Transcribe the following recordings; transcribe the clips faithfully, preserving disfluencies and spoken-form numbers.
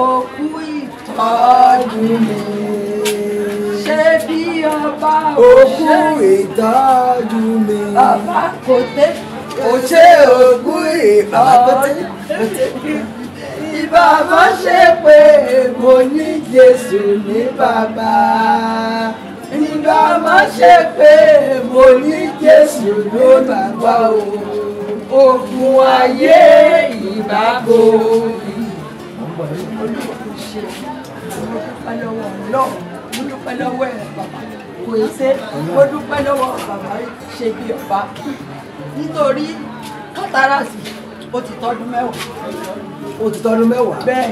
òkú ìtọ́jú mi. Ṣé bí ọba òkú ìtọ́jú mi. Bàbá kò tẹ́. Ó ṣe òkú ìtọ́jú mi. Ìbá má ṣe pé mo ní Jésù ní bàbá. Ìbá má ṣe pé mo ní Jésù ló bàbá o. Ogun ayé ìbá gòkè. Olúwa kò ṣe. Mo dúpẹ́ lọ́wọ́ Ọlọ́run. Mo dúpẹ́ lọ́wọ́ ẹ̀ bàbá. Kò í ṣe. Mo dúpẹ́ lọ́wọ́ bàbá ṣe bí ọba. Nítorí kátàràsì ó ti tọ́dún mẹ́wàá. Ó ti tọ́dún mẹ́wàá. Bẹ́ẹ̀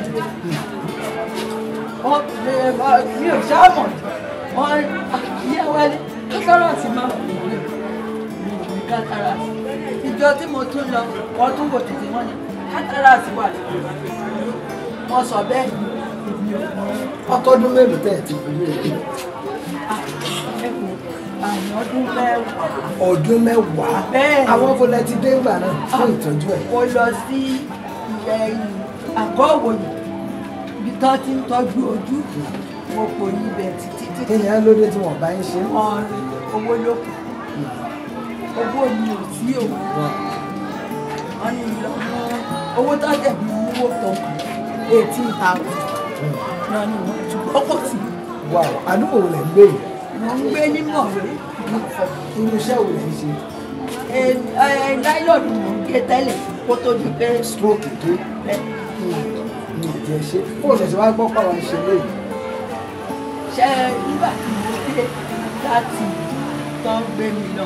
wọ́n mi ò ṣáàmọ̀ wọ́n yẹ wálé kátàràsì máa wà lórí mi kátàràsì. Ìjọ tí mo tún lọ wọ́n tún wò títí wọ́n ní kátàràsì wà lórí wọ́n sọ bẹ́ẹ̀ ni èmi ò mọ̀. Ọtọ́dún mélòó tẹ̀ ti fi lé e? Ọdún mẹ́wàá. Ọdún mẹ́wàá. Bẹ́ẹ̀ àwọn fọlẹ́ ti dé ìgbà náà fún ìtọ́jú ẹ̀. Mo lọ sí àgọ́ òwòyè ibi tán ti ń tọ́jú ojú mo kò ní ibẹ̀ títí títí. Kéèyàn lóde tí wọ́n bá ń ṣe. Ọ̀rẹ́ owó ló kù owó mi ò sí òun wọ́n ní lọ owó tó tẹ̀lé owó tó eighteen thousand náà ni wọ́n ṣùgbọ́n kò sí. Wà àdúgbò wo lẹ̀ ń gbé yìí? Mo ń gbé ní Mọ̀wé. Irú iṣẹ́ wo lẹ̀ ń ṣe? Láìlọ́ọ̀dù mò ń gé tẹ́lẹ̀ kó tó di pé stroke dé. Ní ìdí ẹ ṣe fóònù ẹ̀sìn wá gbọ́ pàwọn ṣe léyìí. Ṣé nígbà tí mo dé láti tọ́ gbé mi lọ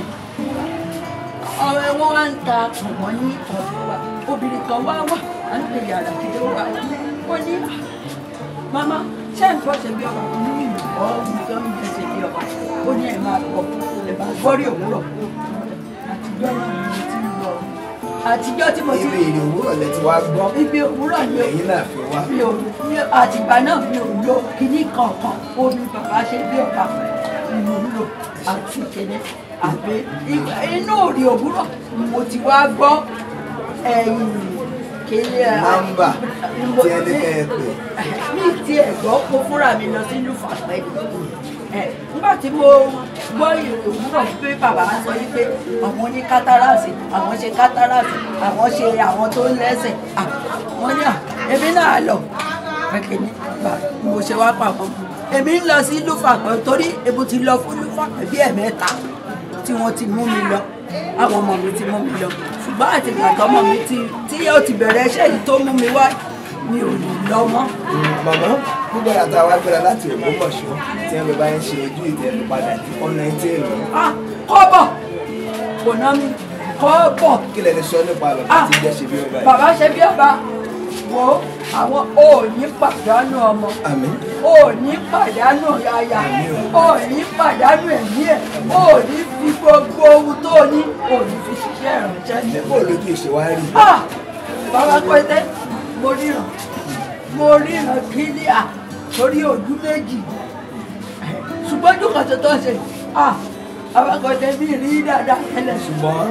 ọ̀rẹ́ wọn wá ń ta ọ̀wọ́ ní ọ̀dọ̀ wa obìnrin kan wá wà á ń pè yàrá kìdé wà ó ní mama ṣé ń gbọ́ ṣe bí ọba ní ìlú ọ̀hún tó ń jẹ́ ṣe bí ọba ó ní ẹ̀ máa pọ̀ ẹ̀ bá gbọ́rí òwúrọ̀ àtijọ́ náà ni mo ti ń lọ àtijọ́ tí mo ti. Ibi èrè òwúrọ̀ lẹ ti wá gbọ́. Ibi òwúrọ̀ ni ẹ̀yin náà fi wá. mi ò àtìgbà náà mi ò lo kíní kankan omi bàbá ṣe bí ọba ni mo ń lò àti kéde àgbẹ̀ inú òrì òwúrọ̀ ni mo ti wá gbọ́ ẹ̀yìn kéde nọ́mbà tí ẹ ní kẹ́ ẹ pè. mi ti ẹ̀ gbọ́ mo fúnra mi lọ sí ìlú fàpẹ́ nígbà tí mo gbọ́ ìròyìn òwúrọ̀ pé bàbá sọ wípé àwọn ní kátàràsì àwọn ṣe kátàràsì àwọn ṣe àwọn tó ń lẹ́sẹ̀ wọ́n ní à èmi náà lọ kẹ̀kẹ́ ní mo ṣe wá pàpọ̀ èmi ń lọ sí ìlú fàpẹ́ torí èmi ti lọ fún ìlú fàpẹ́ bí ẹ̀mẹ́ta tí wọ́n ti mú mi lọ àwọn ọmọ mi ti mú mi lọ ṣùgbọ́n àti ìgbàgbọ́ ọmọ mi tí ó ti bẹ̀rẹ̀ iṣẹ́ yìí tó mú mi wá mi ò lè lọ mọ́. Màmá nígbà yàtọ̀ àwa gbéra láti Ògbómọ̀ṣọ́ tí wọ́n bá ń ṣe ojú ìtẹ̀lẹ̀ padà ọ̀nà ìtẹ̀ èlò. Kọ́bọ̀ kò ná mi kọ́bọ̀. Kí lẹ lè sọ nípa bàbá tí jẹ́ ṣe bí ọba yìí? Bàbá ṣe bí ọba wo àwọn ò ní pàdánù ọmọ ò ní pàdánù aya ò ní pàdánù ẹ̀mí ẹ̀ ò ní fi gbogbo ohun tó ní ò ní fi ṣiṣẹ́ ìrànṣẹ́. Níbo lójú ìṣèwárí? Bàbá Kọ́tẹ́ mo ríran mo ríran kílíà torí ojú méjì ṣùgbọ́n ojú kan tó tọ́ ṣe Bàbá Kọ́tẹ́ bí rí dáadáa tẹ́lẹ̀ ṣùgbọ́n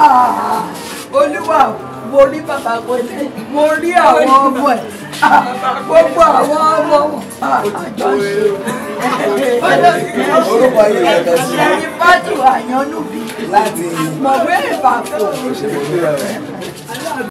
Olúwa mo rí Bàbá Kọ́tẹ́ mo rí àwọn ọmọ ẹ̀ gbogbo àwọn ọmọ àjọ ṣe orúkọ yìí lọ́dọ̀ sí ẹni fájú àyànnú bí láti mọ̀wé ìbàfọ̀.